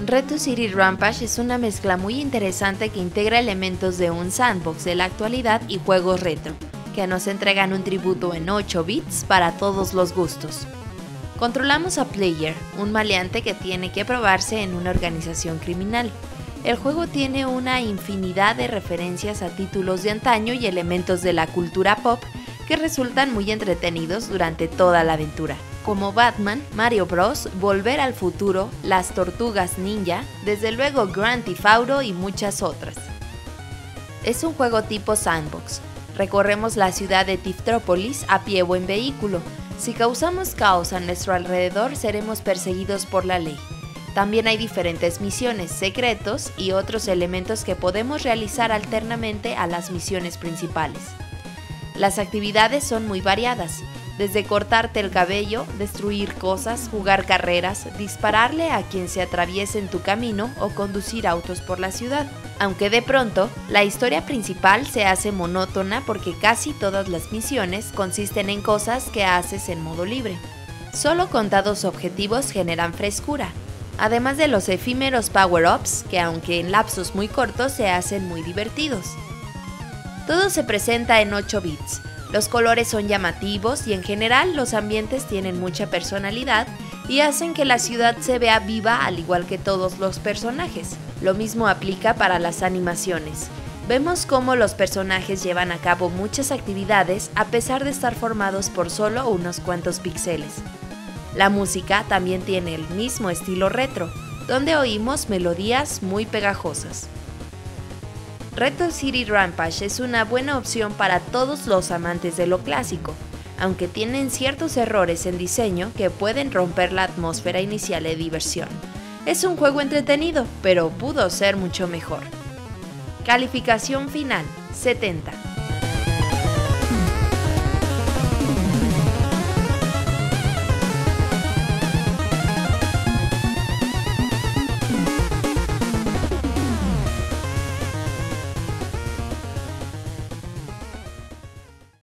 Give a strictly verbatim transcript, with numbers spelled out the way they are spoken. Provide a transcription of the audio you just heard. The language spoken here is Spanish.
Retro City Rampage es una mezcla muy interesante que integra elementos de un sandbox de la actualidad y juegos retro, que nos entregan un tributo en ocho bits para todos los gustos. Controlamos a Player, un maleante que tiene que probarse en una organización criminal. El juego tiene una infinidad de referencias a títulos de antaño y elementos de la cultura pop que resultan muy entretenidos durante toda la aventura, como Batman, Mario Bros, Volver al Futuro, Las Tortugas Ninja, desde luego Grand Theft Auto y muchas otras. Es un juego tipo sandbox. Recorremos la ciudad de Tiftropolis a pie o en vehículo. Si causamos caos a nuestro alrededor, seremos perseguidos por la ley. También hay diferentes misiones, secretos y otros elementos que podemos realizar alternamente a las misiones principales. Las actividades son muy variadas, desde cortarte el cabello, destruir cosas, jugar carreras, dispararle a quien se atraviese en tu camino o conducir autos por la ciudad. Aunque de pronto, la historia principal se hace monótona porque casi todas las misiones consisten en cosas que haces en modo libre. Solo contados objetivos generan frescura, además de los efímeros power-ups que, aunque en lapsos muy cortos, se hacen muy divertidos. Todo se presenta en ocho bits. Los colores son llamativos y en general los ambientes tienen mucha personalidad y hacen que la ciudad se vea viva al igual que todos los personajes. Lo mismo aplica para las animaciones. Vemos cómo los personajes llevan a cabo muchas actividades a pesar de estar formados por solo unos cuantos píxeles. La música también tiene el mismo estilo retro, donde oímos melodías muy pegajosas. Retro City Rampage es una buena opción para todos los amantes de lo clásico, aunque tienen ciertos errores en diseño que pueden romper la atmósfera inicial de diversión. Es un juego entretenido, pero pudo ser mucho mejor. Calificación final, setenta.